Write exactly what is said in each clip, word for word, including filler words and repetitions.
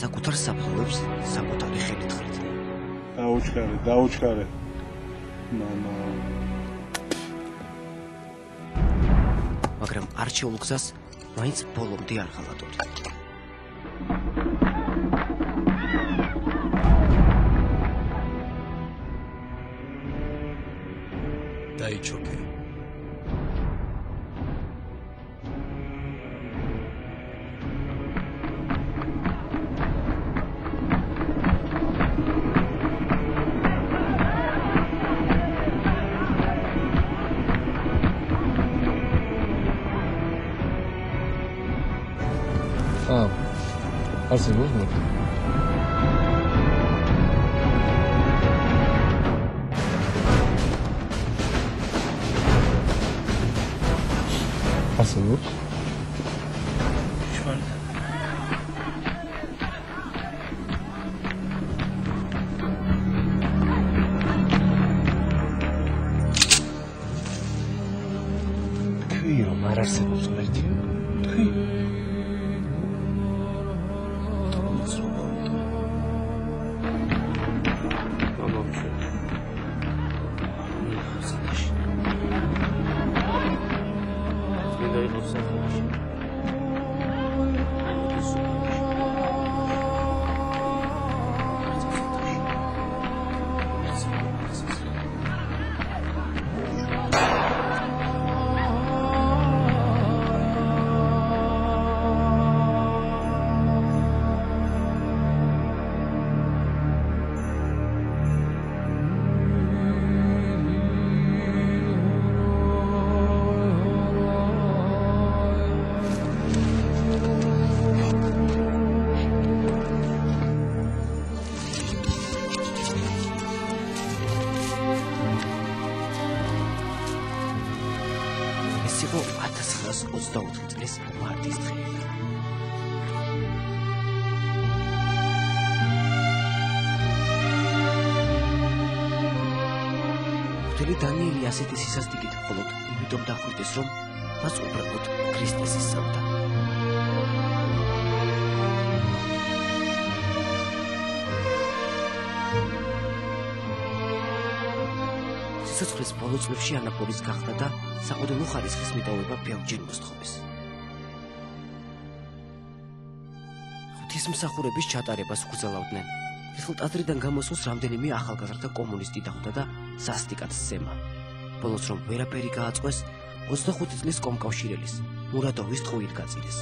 საკუთარ საფლავებს საკუთარი ხელით ხრიდნენ. დაუჩქარე, დაუჩქარე. მამა. მაგრამ არჩეულ გზას მაინც ბოლომდე არ ღალატობდი. დაიჩოქე. Ah, არსებობს მოდი. არსებობს? ჩვენ თქვი რომ არ არსებობს ღმერთი. თქვი ოცდაოთხი წლის მარტის დღე. მთელი დანიელი ასეთი სისასტიკით მხოლოდ იმიტომ დახვრიტეს, რომ მას უბრალოდ ქრისტეს ისწავდა. სიცოცხლის ბოლო წლებში ანაფორის გახდა და საყოველთაო ხარისხის მიტოვება ბევრჯერ მოსთხოვეს. ღვთისმსახურების ჩატარებას უკრძალავდნენ. ერთხელ ტაძრიდან გამოსულს რამდენიმე ახალგაზრდა კომუნისტი დახვდა და სასტიკად სცემა. ბოლოს რომ ვერაფერი გააწყვეს, ოცდახუთი წლის კომკავშირელის მურადოვის ტყუილ გაწიდეს.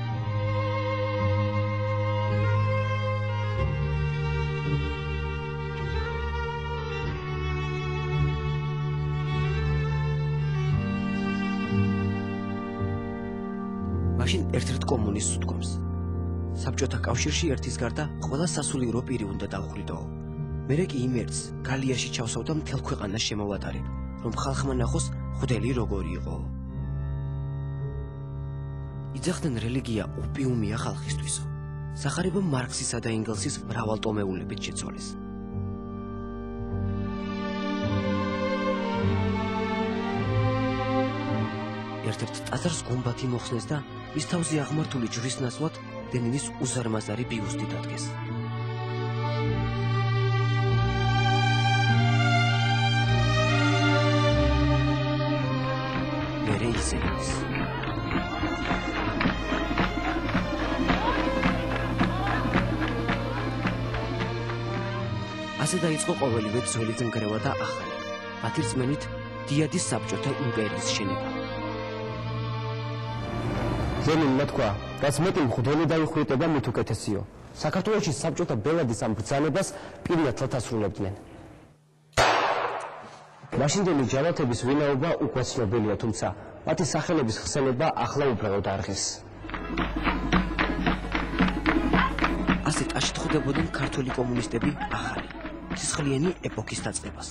მაშინ ერთ-ერთ კომუნისტს უთქვამს. საბჭოთა კავშირში ერთის გარდა ყველა სასულიერო პირი უნდა დავუხრიდო. მერე კი იმ ერთს გალიაში ჩავსავდა მთელ ქვეყანას შემოვატარე, რომ ხალხმა ნახოს ღვთელი როგორი იყო. იძახდნენ რელიგია ოპიუმია ხალხისთვისო. სახარება მარქსისა და ენგელსის მრავალტომეულებით შეცვალეს. ერთ-ერთ ტაძარს გუმბათი მოხსნეს და მის თავზე აღმართული ჯვრის ნაცვლად დენინის უზარმაზარი ბიუსტი დადგეს. მერე ისენის. ასე დაიწყო ყოველივე ძველი ძმგრევა და ახალი, მათი რწმენით დიადის საბჭოთა იმპერიის შენება. ზემილმა თქვა, რაც მეტი მღვდელი დაიხვრიტება, მით უკეთესიო. საქართველოში საბჭოთა ბელადის ამ ბრძანებას პირადად ასრულებდნენ. მაშინდელი ჯალათების ვინაობა უკვე ცნობილია, თუმცა მათი სახელების ხსენება ახლა უბრალოდ არღეს. ასე ტაში ხვდებოდნენ ქართული კომუნისტები ახალი, სისხლიანი ეპოქის დაწყებას.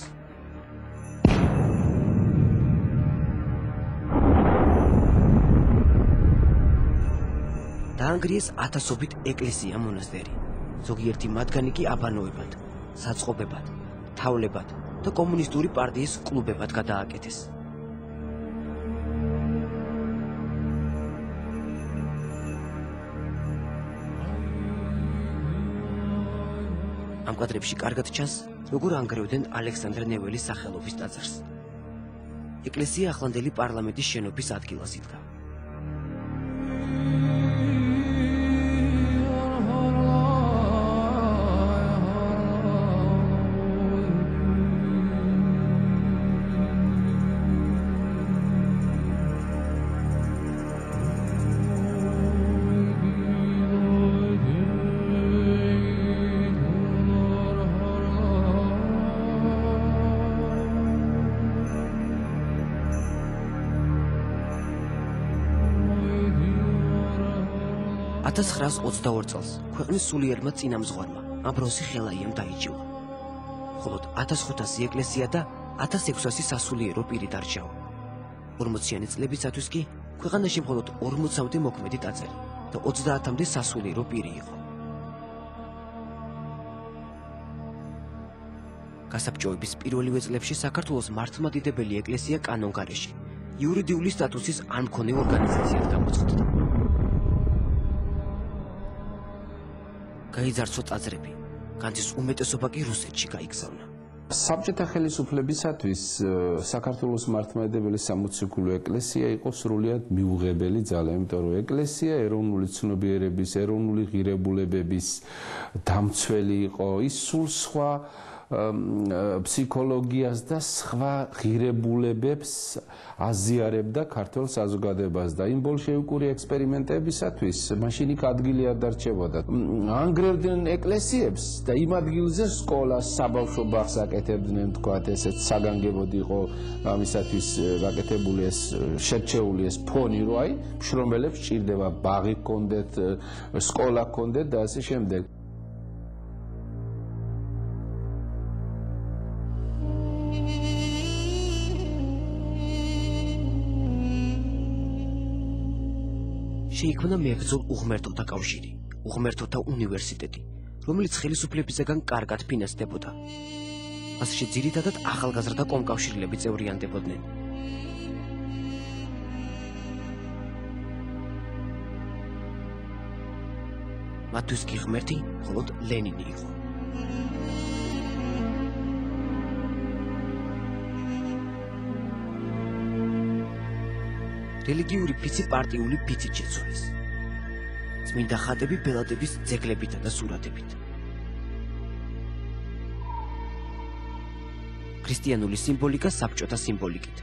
დაანგრიეს ათასობით ეკლესია მონასტერი. ზოგიერთი მათგანი კი აბანოებად, საწყობებად, თავლებად და კომუნისტური პარტიის კლუბებად გადააკეთეს. ამ კადრებში კარგად ჩანს, როგორ ანგრევდნენ ალექსანდრე ნეველის სახელობის ტაძარს. ეკლესია ახლანდელი პარლამენტის შენობის ადგილას იდგა. ათას ცხრაას ოცდაორ წელს ქვეყნის სულიერმა წინამძღვარმა ამბროსი ხელაიამ დაიჭირა. ხოლო ათას ხუთასი ეკლესია და ათას ექვსასი სასულიერო პირი დარჩავა. ორმოციანი წლებისათვის კი ქვეყანაში მხოლოდ ორმოცამდე მოქმედი ტაძარი და ოცდაათამდე სასულიერო პირი იყო. გასაბჭოების პირველივე წლებში საქართველოს მართლმადიდებელი ეკლესია კანონგარეში იურიდიული სტატუსის არ მქონე ორგანიზაციად გამოცხადდა. გაიძარცვა ტაძრები, განძის უმეტესობა კი რუსეთში გაიგზავნა. საბჭოთა ხელისუფლებისათვის საქართველოს მართლმადიდებელი სამოციქულო ეკლესია იყო სრულიად მიუღებელი ძალა, იმიტომ რომ ეკლესია ეროვნული ცნობიერების, ეროვნული ღირებულებების დამცველი იყო, ის სულ სხვა ფსიქოლოგიას და სხვა ღირებულებებს აზიარებდა ქართულ საზოგადოებას და იმ ბოლშევიკური ექსპერიმენტებისათვის მაშინ იქ ადგილი არ დარჩებოდა. ანგრევდნენ ეკლესიებს და იმ ადგილზე სკოლას, საბავშვო ბაღს აკეთებდნენ, თქვათ, ესეც საგანგებოდ იყო ამისათვის გაკეთებული ეს შერჩეული ეს ფონი, რომ აი მშრომელებს სჭირდება ბაღი ჰქონდეთ, სკოლა ჰქონდეთ და ასე შემდეგ. შეიქმნა მებრძოლ უღმერთოთა კავშირი, უღმერთოთა უნივერსიტეტი, რომელიც ხელისუფლებისგან კარგად ფინანსდებოდა. მასში ძირითადად ახალგაზრდა კომკავშირლები წევრიანდებოდნენ. მათთვის კი ღმერთი მხოლოდ ლენინი იყო. რელიგიური ფიცი პარტიული ფიცით შეცვალეს. წმინდა ხატები ბელადების ძეგლებითა და სურათებით. ქრისტიანული სიმბოლიკა საბჭოთა სიმბოლიკით.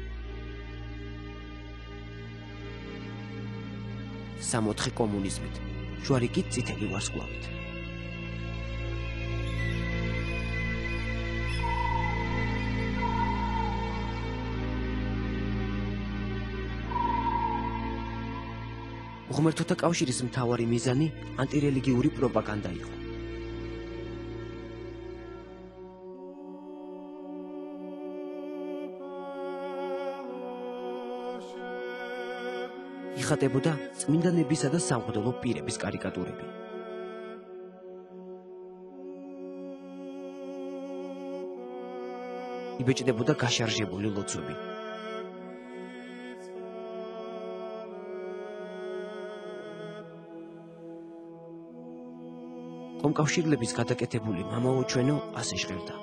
სამოთხე კომუნიზმით, ჯვარი კი წითელი ვარსკვლავით. უღმერთოთა კავშირის მთავარი მიზანი ანტირელიგიური პროპაგანდა იყო. იხატებოდა წმინდანებისა და სამღვდელო პირების კარიკატურები. იბეჭდებოდა გაშარჟებული ლოცვები. კომკავშირლების გადაკეთებული მამაო ჩვენო ასე ჟღერდა.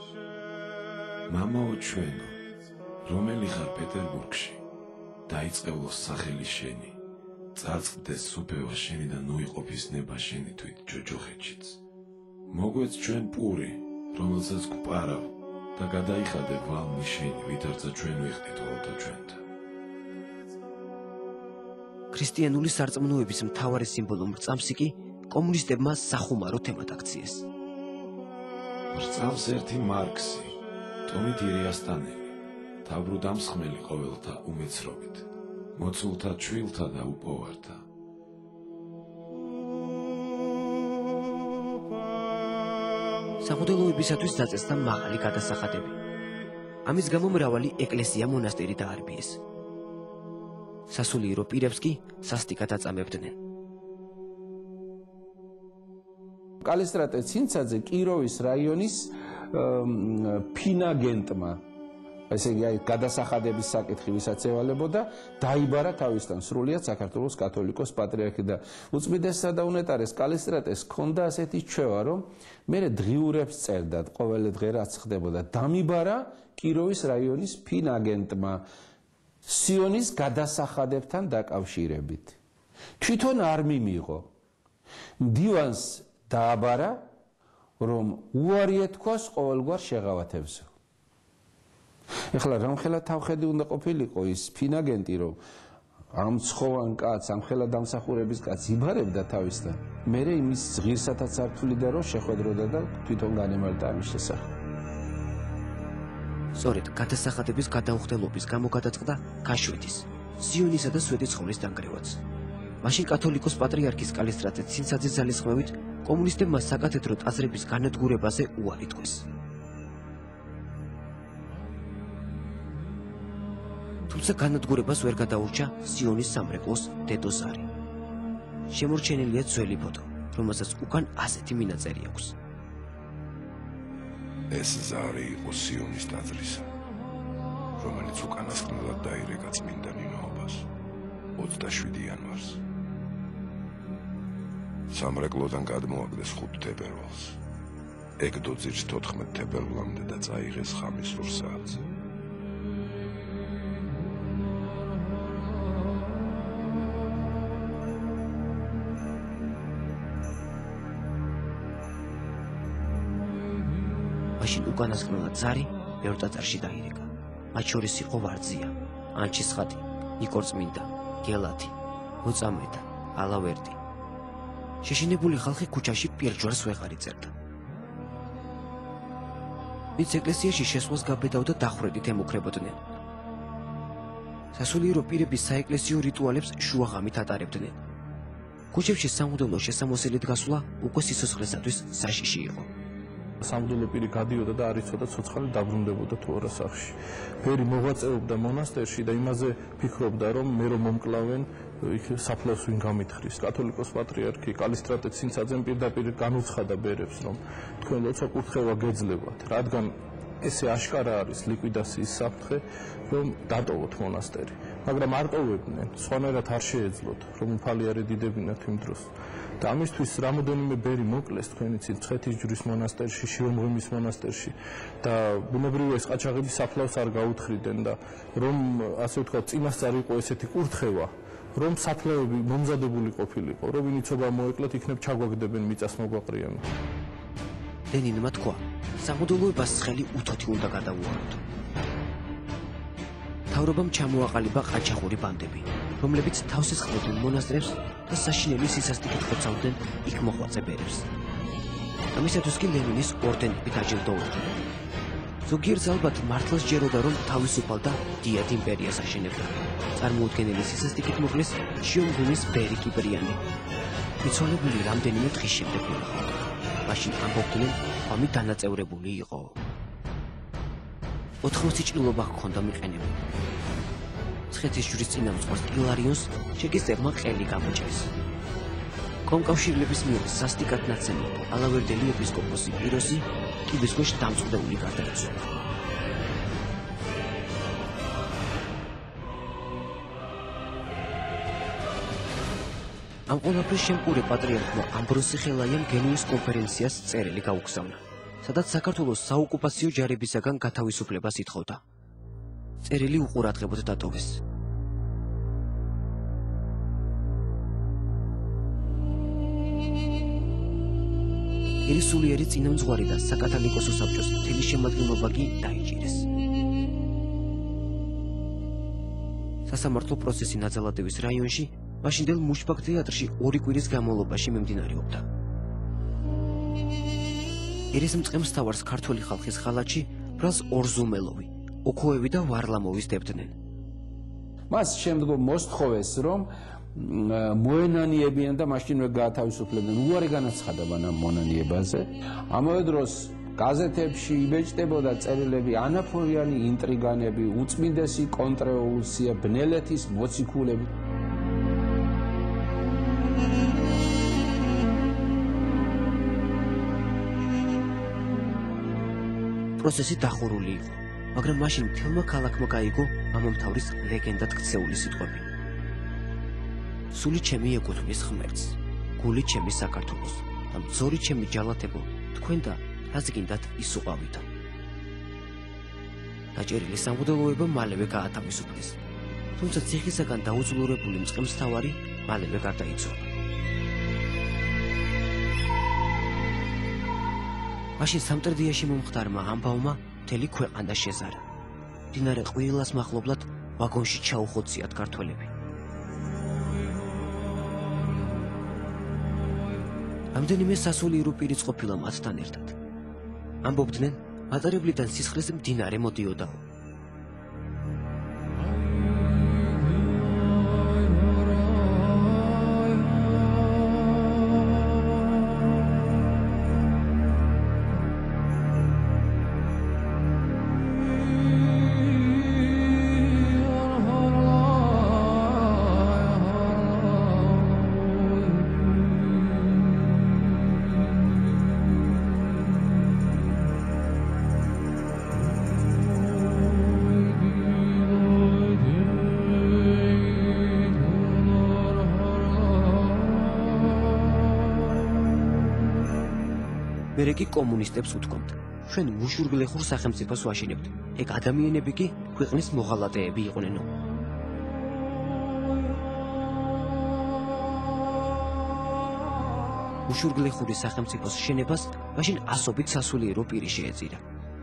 მამაო ჩვენო, რომელი ხარ პეტერბურგში, დაიწყევლოს სახელი შენი, წარწყდეს სუფევა შენი და ნუიყოფის ნება შენი თვით ჯოჯოხეთშიც. მოგვეც ჩვენ პური, რომელსაც გვპარავ და გადაიხადე ვალმი შენი, ვითარცა ჩვენ ვიხდით ყოველთა ჩვენთან. ქრისტიანული სარწმუნოების მთავარი სიმბოლო მრწამსი კი კომუნისტებმა სახუმარო თემად აქციეს. მრწამს ერთი მარქსი, ტომით ირიასტანელი, თავბრუდამსხმელი ყოველთა უმეცრობით, მოცულთა ჩვილთა და უპოვართა. სამღვდელოებისათვის დაწესდა მაღალი გადასახადები. ამის გამო მრავალი ეკლესია მონასტერი დაარბიეს. სასულიერო პირებს კი სასტიკად აწამებდნენ. კალისტრატე ცინცაძე კიროვის რაიონის ფინაგენტმა ესე იგი აი გადასახადების საკითხი ვისაც ევალებოდა, დაიბარა თავისთან სრულიად საქართველოს კათოლიკოს პატრიარქი და უწმიდესსა და უნეტარეს კალისტრატეს ჰქონდა ასეთი ჩვევა, რომ მე დღიურებს წერდა ყოველი დღე რაც ხდებოდა. დამიბარა კიროვის რაიონის ფინაგენტმა სიონის გადასახადებთან დაკავშირებით. თვითონ არ მიმიღო. მდივანს დააბარა, რომ უარი ეთქვას ყოველგვარ შეღავათებზე. ეხლა რამხელა თავხედი უნდა ყოფილიყო ის ფინაგენტი, რომ ამ ცხოვან კაცს, ამ ხელა დამსახურების კაცს იბარებდა თავისთან. მერე იმის ღირსათაც არ თვლიდა, რომ შეხვედროდა და თვითონ განემართა ამის შესახებ. სწორედ გადასახადების გადაუხდელობის გამო გადაწყდა გაშვეთის, სიონისა და სვეტიცხოვლის დანგრევაც. მაშინ კათოლიკოს პატრიარქის კალისტრატე ცინცაძის ძალისხმევით კომუნისტებმა საკათედრო ტაძრების განადგურებაზე უარი თქვეს. თუმცა განადგურებას ვერ გადაურჩა სიონის სამრეკლოს დედო ზარი. შემორჩენილია ძველი ფოტო, რომელსაც უკან ასეთი მინაწერი აქვს. ეს ზარი იყო სიონის ტაძრისა, რომელიც უკანასკნელად დაირეკა წმინდა მიმაობას ოცდაშვიდი იანვარს. სამრეკლოდან გადმოაგდეს ხუთ თებერვალს. ეგ დოძირს თოთხმეტ თებერვლამდე და წაიღეს ხამის ორ საათზე. მაშინ უკანასკნელად ზარი ბევრ ტაძარში დაირეკა. მათ შორის იყო ვარძია, ანჩისხატი, ნიკორწმინდა, გელათი, მოწამეთა, ალავერდი. შეშინებული ხალხი ქუჩაში პირჯვარს ვეღარ იწერდა. ვინც ეკლესიაში შესვლას გაბედავდა დახვრეტით ემუქრებოდნენ. სასულიერო პირების საეკლესიო რიტუალებს შუაღამით ატარებდნენ. ქუჩებში სამუდამო შესამოსელით გასვლა უკვე სიცოცხლესათვის საშიში იყო. სამღვდელო პირი გადიოდა და არ იცოდა ცოცხალი დაბრუნდებოდა თუ არა სახლში. ფერი მოღვაწეობდა მონასტერში და იმაზე ფიქრობდა, რომ მე რომ მომკლავენ, იქ საფლავს ვინ გამითხრის. კათოლიკოს პატრიარქი კალისტრატე ცინცაძემ პირდაპირ განუცხადა ბერებს, რომ თქვენ როცა კურთხევა გეძლებათ, რადგან ესე აშკარა არის ლიკვიდაციის საფრთხე, რომ დატოვოთ მონასტერი. მაგრამ არ ტოვებდნენ, სხვანაირად არ შეეძლოთ, რომ უფალი არ ედიდებინათ იმ დროს. და ამისთვის რამოდენიმე ბერი მოკლეს თქვენი ცით მცხეთის ჯვრის მონასტერში, შიომღვიმის მონასტერში და ბუნებრივია ეს ყაჩაღები საფლავს არ გაუთხრიდნენ და რომ ასე ვთქვათ წინასწარ იყო ესეთი კურთხევა, რომ საფლავები მომზადებული ყოფილიყო, რომ ვინ იცოდა მოეკლათ იქნებ ჩაგვაგდებენ მიწას მოგვაყრიან. ლენინმა თქვა, სამღვდელოებას ცხელი უთოთი უნდა გადაუაროთ. მთავრობამ ჩამოაყალიბა ყაჩაღური ბანდები, რომლებიც თავს ესხმოდნენ მონასტრებს და საშინელი სისასტიკით ხოცავდნენ იქ მოღვაწე ბერებს. ამისათვის კი ლენინის ორდენებით აჯილდოვებდნენ. ზოგიერთს ალბათ მართლა სჯეროდა, რომ თავისუფალ და დიად იმპერიას აშენებდა. წარმოუდგენელი სისასტიკით მოკლეს შიომღვიმის ბერი კიპრიანი. მიცვალებული რამდენიმე დღის შემდეგ მოხდა. მაშინ ამბობდნენ, ამი დანაწევრებული იყო. ოთხმოცი ჭრილობა ჰქონდა მიყენებული. მცხეთის ჯვრის წინამძღვარს ილარიონს ჩეკისტებმა ყელი გამოჭრეს. კომკავშირლების მიერ სასტიკად ნაცემი ალავერდელი ეპისკოპოსი პიროსი კიბის ქვეშ დამწყვდეული გარდაიცვალა. ამ ყველაფრის შემკურე პატრიარქმა ამბროსი ხელაიამ გენუის კონფერენციას წერილი გაუგზავნა, სადაც საქართველოს საოკუპაციო ჯარებისაგან გათავისუფლებას ითხოვდა. წერილი უყურადღებოდ დატოვეს. ერისულიერი წინამძღვარი და საკათალიკოსო საბჭოს მთელი შემადგენლობა კი დაიჭირეს. სასამართლო პროცესი ნაძალადევის რაიონში მაშინდელ მუშბაგ თეატრში ორი კვირის განმავლობაში მიმდინარეობდა. ერისმწყემს თავარს ქართველი ხალხის ხალათში ბრალს ორზუმელოვი, ოქოევი და ვარლამოვის დებდნენ. მას შემდგომ მოსთხოვეს, რომ მოენანიებიან და მაშინვე გაათავისუფლებდნენ. უარი განაცხადა ამ მონანიებაზე. ამავე დროს გაზეთებში იბეჭდებოდა წერილები ანაფორიანი ინტრიგანები, უწმინდესი კონტრრევოლუცია, ბნელეთის მოციქულები. პროცესი დახურული იყო. მაგრამ მაშინ მთელმა ქალაქმა გაიგო მამამთავრის ლეგენდად ქცეული სიტყვები. სული ჩემი ეკუთვნის ღმერთს, გული ჩემი საქართველოს და მძორი ჩემი ჯალათებო, თქვენ და რაც გინდათ ის უყავითო. დაჭერილი სამღვდელოება მალევე გაათავისუფლეს, თუმცა ციხისაგან დაუძლურებული მწყემსთავარი მალევე გარდაიცვალა. მაშინ სამტრედიაში მომხდარმა ამბავმა მთელი ქვეყანა შეზარა. მდინარე ყვირილას მახლობლად ვაგონში ჩაუხოციათ ქართველები. რამდენიმე სასულიერო პირიც ყოფილა მათთან ერთად. ამბობდნენ, მატარებლიდან სისხლის მდინარე მოდიოდაო. მერე კი კომუნისტებს უთქვამთ, ჩვენ მუშურგლეხურ სახელმწიფოს ვაშინებთ, ეგ ადამიანები კი ქვეყნის მოღალატეები იყვნენო. მუშურგლეხური სახელმწიფოს შენებას მაშინ ასობით სასულიერო პირი შეეწირა.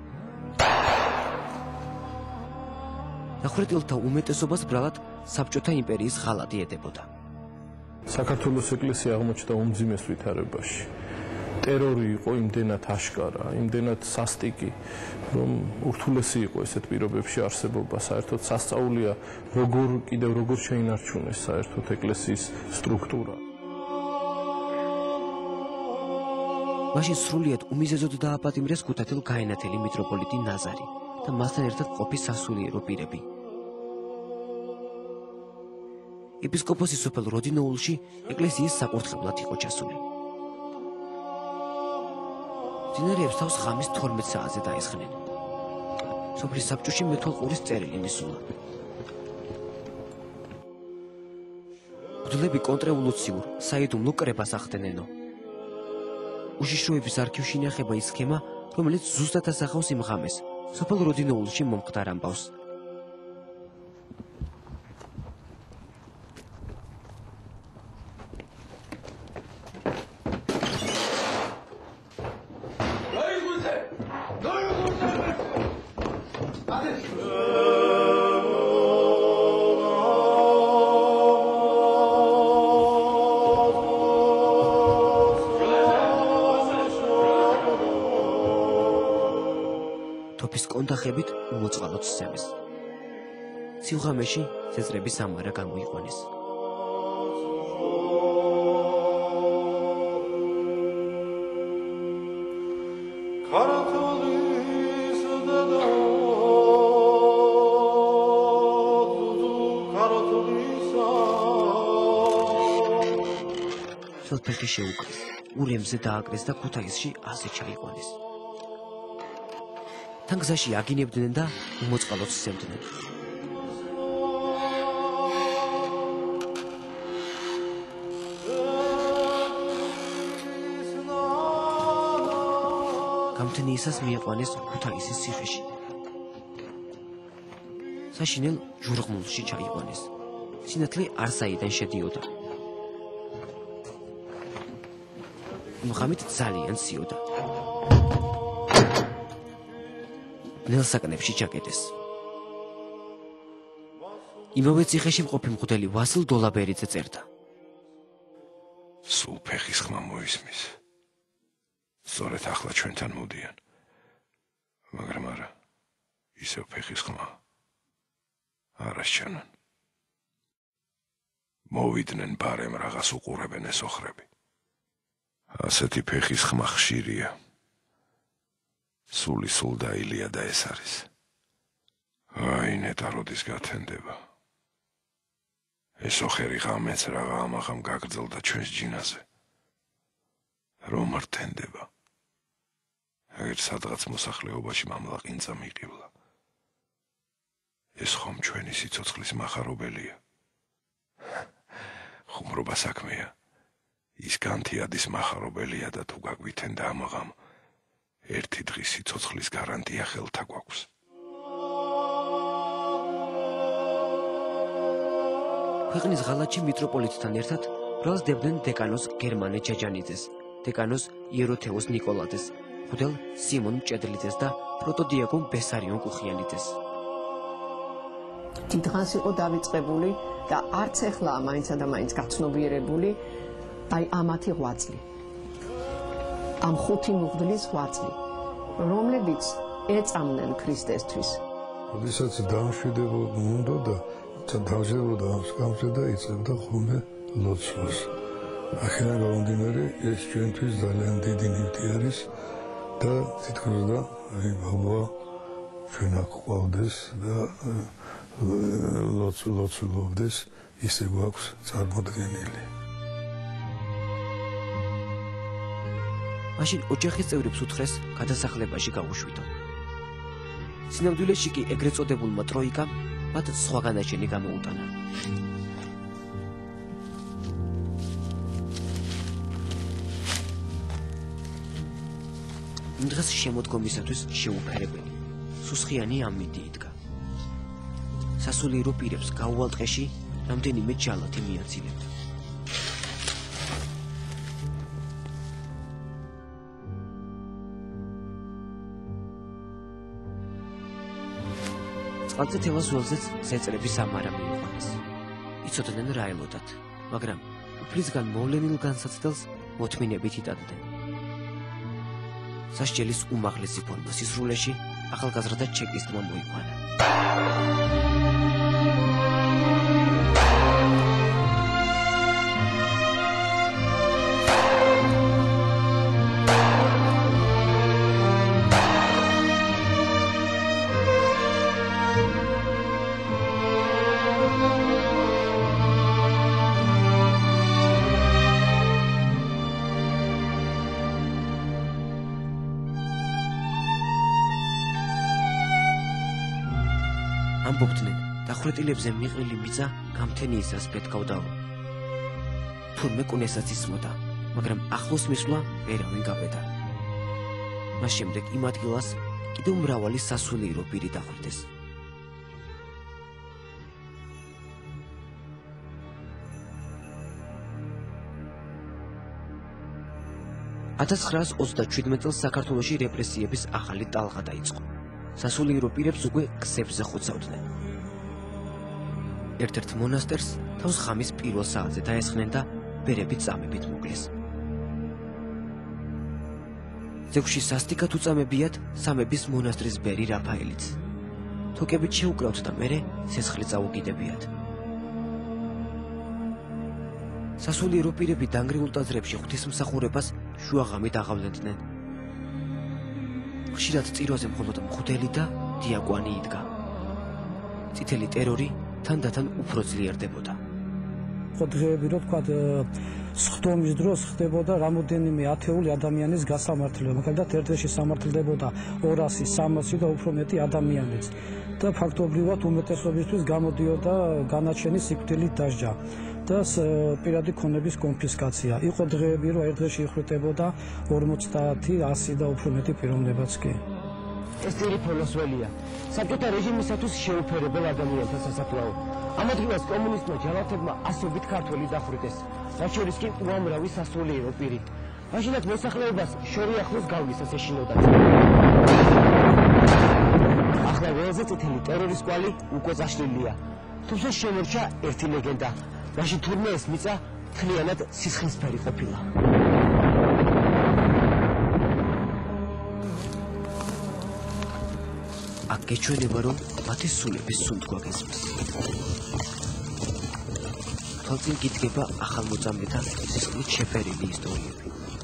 დახვრეტილთა უმეტესობას ბრალად საბჭოთა იმპერიის ღალატი ედებოდა. საქართველოს ეკლესია აღმოჩნდა უმძიმეს ვითარებაში. ტერორი იყო იმდენად აშკარა, იმდენად სასტიკი, რომ ურთულესი იყო ესეთ პირობებში არსებობა. საერთოდ სასწაულია, როგორ კიდევ როგორ შეინარჩუნეს საერთოდ ეკლესიის სტრუქტურა. მაშინ სრულიად უმიზეზოდ დააპატიმრეს ქუთათელ გაენათელი მიტროპოლიტი ნაზარი და მასთან ერთად ყოფი სასულიერო პირები. ეპისკოპოსი სოფელ როდინოულში ეკლესიის საკურთხევლად იყო ჩასული. მდინარეებს თავს ღამის თორმეტ საათზე დაესხნენ. სოფლის საბჭოში მეთვალყურის წერილი მისულა. მღვდლები კონტრევოლუციურ საიდუმლო კრებას ახდენენო. უშიშროების არქივში ინახება ის სქემა, რომელიც ზუსტად ასახავს იმ ღამეს, სოფელ როდინოულში მომხდარ ამბავს. თოფის კონდახებით უმოწყალოდ სცემეს. სილღამეში ზეწრების ამარა გამოიყვანეს. სოფელში შეუკლეს, ურემზე დააკრეს და ქუთაისში ასე ჩაიყვანეს. თან გზაში აგინებდნენ და უმოწყალოდ სცემდნენ. გამთენიისას მიიყვანეს ქუთაისის ციხეში. საშინელ ჟურღმულში ჩაიყვანეს. სინათლე არსაიდან შედიოდა. მუხამედ ძალიან ციოდა. ნელსაკნებში ჩაკეტეს. იმავე ციხეში მყოფი მღვდელი ვასილ დოლაბერიძე წერდა. სულ ფეხის ხმა მოისმის. სწორედ ახლა ჩვენთან მოდიან. მაგრამ არა, ისევ ფეხის ხმა. არა შეჩანან. მოვიდნენ ბარემ რაღაც უყურებენ ეს ოხრები. ასეთი ფეხის ხმა ხშირია. სული სულ დაილია და ეს არის. აი ნეტა როდის გათენდება. ეს ოხერი ღამეც რაღა ამაღამ გაგრძელდა ჩვენს ჯინაზე. რომ რთენდება. ეგერ სადღაც მოსახლეობაში მამლაყინწა მიყივლა. ეს ხომ ჩვენი სიცოცხლის მახარობელია. ხუმრობა საქმეა. ის განთიადის მახარობელია და თუ გაგვithენ და ამაღამ ერთი დღის სიცოცხლის გარანტია ხელთა გვაქვს. ქვეყნის ღალატში მიტროპოლიტთან ერთად ბრალს დებდნენ დეკანოს გერმანე ჯაჯანიძეს, დეკანოს იეროთევოს ნიკოლაძეს, ხუდელ სიმონ მჭედლიძეს და პროტოდიაკონ ბესარიონ კუხიანიძეს. დიდღანს იყო დავიწყებული და არც ეხლაა მაინცა და მაინც გაცნობიერებული აი ამათი ღვაწლი. ამ ხუთი მღვდლის ღვაწლი, რომლებიც ეწამნენ ქრისტესთვის. როდესაც დამშვიდებოდა და დავждებოდა ამ სკამზე და იწევდა ხოლმე ლოცვას. ახლა გამომდინარე, ეს ჩვენთვის ძალიან დიდი ნივთი არის და თითქოს და აი ბაბა ჩვენ აქ ყავდეს და ლოცულობდეს, ისე გვაქვს წარმოდგენილი. მაშინ ოჯახის წევრებს უთხრეს გადასახლებაში გაუშვიდო. სინამდვილეში კი ეგრეთ წოდებულმა ტროიკამ მათ სხვა განაჩენი გამოუტანა. იმ დღეს შემოდგომისათვის შეუფერებელი, სუსხიანი ამინდი იდგა. სასულიერო პირებს გაუვალ დღეში რამდენიმე ჯალათი მიაცილებდა. წყალწითელას ველზეც ზეწრების ამარა მიიყვანეს. იცოდნენ რა ელოდათ, მაგრამ უფლისგან მოვლენილ განსაცდელს მოთმინებით იტანდნენ. სასჯელის უმაღლესი ფორმა სისრულეში ახალგაზრდა ჩეკისტმა მოიყვანა. ამბობდნენ, დახვრეტილებზე მიყრილი მიწა გამთენიისას ბეთქავდაო. თურმე კუნესაც ისმოდა, მაგრამ ახლოს მისვლა ვერავინ გაბედა. მას შემდეგ იმ ადგილას კიდევ მრავალი სასულიერო პირი დახვრიტეს. ათას ცხრაას ოცდაშვიდმეტ წელს საქართველოში რეპრესიების ახალი ტალღა დაიწყო. სასულიერო პირებს უკვე ქსებზე ხოცავდნენ. ერთ-ერთ მონასტერს თავს ხამის პირველ საათზე დაესხნენ და ბერებით წამებით მოკლეს. ძეგლში სასტიკად უწამებიათ სამების მონასტრის ბერი რაფაელიც. თოკებით შეუკრავთ და მერე ცეცხლი წაუგიდებიათ. სასულიერო პირები დანგრეულ ტაძრებში ღვთისმსახურებას შუაღამით აღავლენდნენ. ხშირად წირვაზე მხოლოდ მღვდელი და დიაკვანი იდგა. წითელი ტერორი თანდათან უფრო ძლიერდებოდა. დღეები რო თქვა სხდომის დროს ხდებოდა რამოდენიმე ათეული ადამიანის გასამართლება, მაგალითად ერთ-ერთი სამართლდებოდა ორასი, სამასი და უფრო მეტი ადამიანიც და ფაქტობრივად უმეტესობისთვის გამოდიოდა განაჩენის სიკვდილით დასჯა და პირადი ქონების კონფისკაცია. იყო დღეები რო ერთ დღეში იხვრიტებოდა ორმოცდაათი, ასი და უფრო მეტი პიროვნებაც კი. ეს ძირი ფოლოსველია. საბჭოთა რეჟიმისათვის შეუფერებელ ადამიანთა სასაფლაო. ამ ადგილას კომუნისტმა ჯალათებმა ასობით ქართველი დახვრიტეს, რაც შორის კი უამრავი სასულიერო პირი. მაშინაც მოსახლეობას შორი ახლოს გავლისას ეშინოდა. ახლა ველზე წითელი ტერორის კვალი უკვე წაშლილია. თუმცა შემორჩა ერთი ლეგენდა, მაშინ თურმე ეს მიწა მთლიანად სისხლისფერი ყოფილა. აქ გეჩვენება, რომ მათი სულების სუნთქვა გესმის. თვალწინ გიდგება ახალმოწამეთა სისხლით შეფერილი ისტორიები.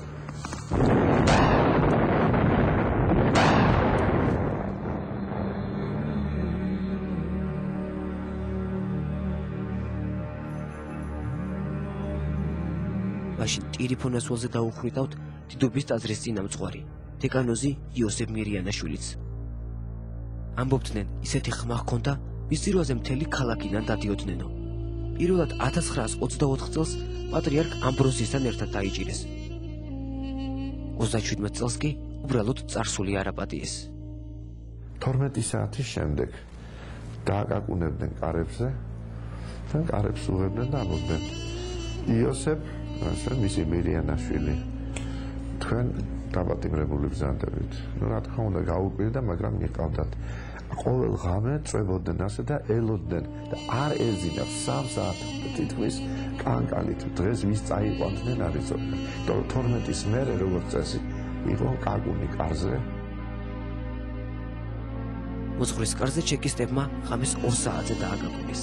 მაშინ ტირიფონას ველზე დაუხვიდავთ დიდობის ტაძრის წინამძღვარი, დეკანოზი იოსებ მირიანაშვილიც. ამბობდნენ, ისეთი ხმა ჰქონდა, მის ძირვაზე მთელი ქალაქიდან დადიოდნენ. პირველად ათას ცხრაას ოცდაოთხ წელს პატრიარქ ამბროზიესთან ერთად დაიჭირეს. ოცდაშვიდმეტ წელს კი უბრალოდ წარსული არაპატიეს. თორმეტი საათის შემდეგ დააკაკუნებდნენ კარებზე და კარებს უღებდნენ და ამბობდნენ იოსებ, ასე მისი მირიანაშვილი, თქვენ დაპატიმრებული ბრძანდებით. ნუ რა თქმა უნდა გაუკვირდა, მაგრამ მიყავდათ. ყოველ ღამე წვებოდნენ ასე და ელოდნენ და არ ეძინათ სამ საათამდე თითქმის კანკალით დღეს ვის წაიყვანდნენ არ იცოდნენ. თორმეტის მერე როგორც წესი იყო კაკუნი კარზე. მოძღვრის კარზე ჩეკისტებმა ღამეს ორ საათზე დააგაგუნეს.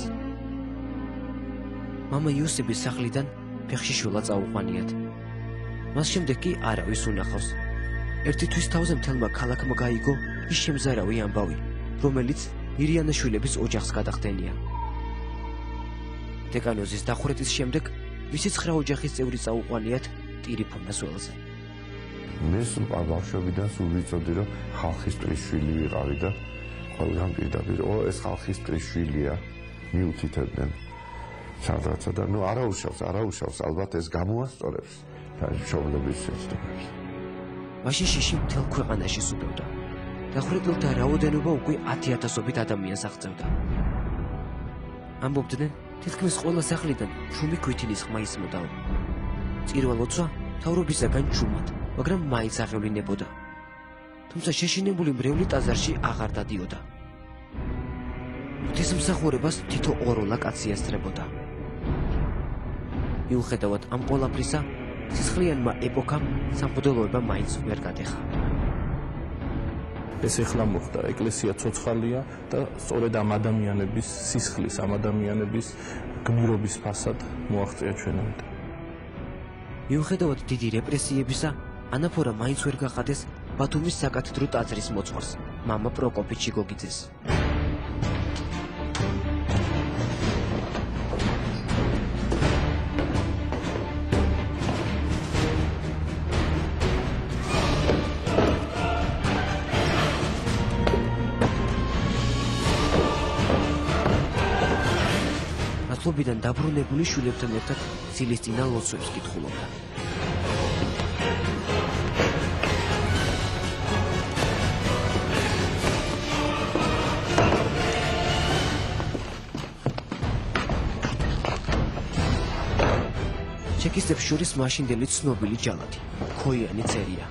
მამა იოსების სახლიდან ფეხში შვილა წაუყვანიათ. მას შემდეგ კი არავის უნახავს. ერთი თვის თავზე მთელმა ქალაქმა გაიგო ის შემზარავი ამბავი, რომელიც მირიანაშვილების ოჯახს გადახდენია. დეკანოზის დახვრეტის შემდეგ მისი ცხრა ოჯახის წევრი წაუყვანიათ ტირიფონას ველზე. მე სულ ბავშვობიდან სულ ვიცოდი, რომ ხალხის ტრიშვილი ვიყავი და ყველგან პირდაპირ ო ეს ხალხის ტრიშვილია მიუთითებდნენ სადღაცა და ნუ არაუშავს, არაუშავს, ალბათ ეს გამოასწორებს მშობლების შეცდომებს. მაშინ შიში მთელ ქვეყანაში სუფევდა. დახვრეტილთა რაოდენობა უკვე ათი ათასობით ადამიანს აღწევდა. ამბობდნენ, თითქმის ყველა სახლიდან შუმი ქვითილის ხმა ისმოდაო. წირვალოცვა მთავრობისაგან ჩუმად, მაგრამ მაინც აღევლინებოდა. თუმცა შეშინებული მრევლი ტაძარში აღარ დადიოდა. ღვთისმსახურებას თითო ოროლა კაცი ესწრებოდა. მიუხედავად ამ ყველაფრისა, სისხლიანმა ეპოქამ სამღვდელოება მაინც ვერ გადეხა. ეს ეხლა მოხდა, ეკლესია ცოცხალია და სწორედ ამ ადამიანების სისხლის, ამ ადამიანების გმირობის ფასად მოაღწია ჩვენამდე. მიუხედავად დიდი რეპრესიებისა, ანაფორა მაინც ვერ გაყადეს ბათუმის საკათედრო ტაძრის მოძღვარს, მამა პროკოფი ჩიგოგიძეს. მახლობიდან დაბრუნებული შვილებთან ერთად ცილისწინა ლოცვებს კითხულობდა. ჩეკისტებს შორის მაშინდელი ცნობილი ჯალათი, ქოიანი წერია.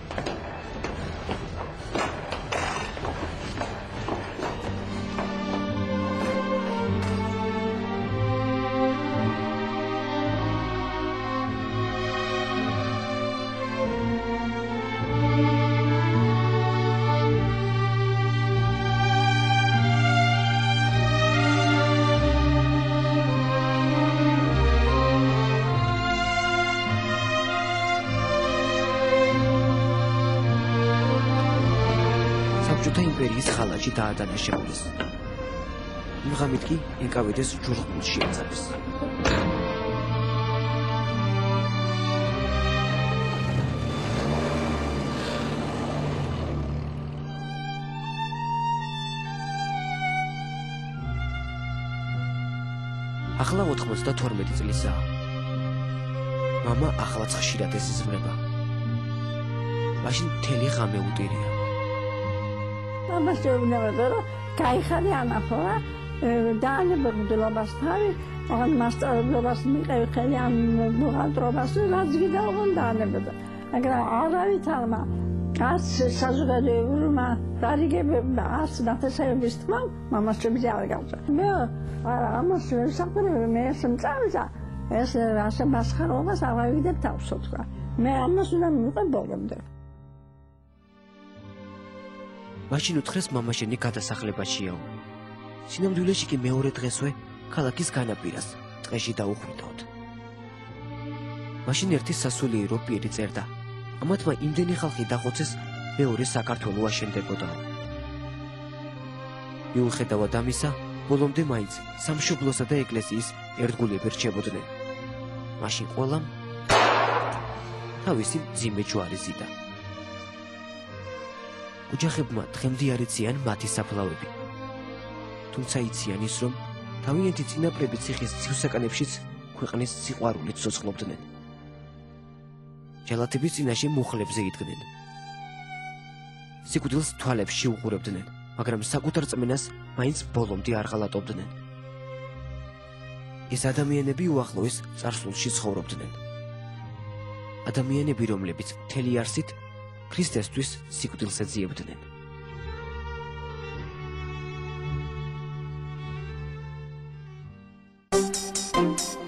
საბჭოთა იმპერიის ხალაჭი დაადანაშაულეს. იმ ღამით კი ეკავიდეს ჯურხმულში ეძაბეს. ახლა ოთხმოცდათორმეტი წლისაა. მამა ახლაც ხშირად ესიზმრება. მაშინ მთელი ღამე უტირია. ამას შეუძლია რომ გაიხარე ანაფორა დაანებებულობას თავი ან მასწავლებლობას მიყევი ხელი ამ მოღალტრობას რაც გიდა ოღონ დაანებდა მაგრამ არავითარმა არც საზოგადოებრივმა დარიგებებმა არც ნათესავების თმა მამას შეგვიძლია არ გავწვა მე არა ამას ვესაუბრებ მე ესმ წავიდა ეს ასე მასხარობას ავავიდებ თავსო თქვა მე ამას უნდა მივიყე ბოლომდე მაშინ უთხრეს მამაშენი გადასახლებაშიაო. სინამდვილეში კი მეორე დღესვე ქალაქის განაპირას ტყეში დაუხვიდაოდ. მაშინ ერთი სასულიერო პირი წერდა. ამათმა იმდენი ხალხი დახოცეს, მეორე საქართველო აშენდებოდაო. მიუხედავად ამისა, ბოლომდე მაინც სამშობლოსა და ეკლესიის ერთგულები რჩებოდნენ. მაშინ ყველამ თავისი მძიმე ჯვარი ზიდა. ოჯახებმა დღემდე არ იციან მათი საფლავები. თუმცა იციან ის, რომ თავიანთი წინაპრები ციხის ცივსაკანებშიც ქვეყნის სიყვარულით ცოცხლობდნენ. ჯალათების წინაშე მუხლებზე იდგნენ. სიკვდილს თვალებში უყურებდნენ, მაგრამ საკუთარ წმენას მაინც ბოლომდე არ ღალატობდნენ. ეს ადამიანები უახლოეს წარსულში ცხოვრობდნენ. ადამიანები, რომლებიც მთელი არსით ქრისტესთვის სიკვდილს ეძიებდნენ. Thank you.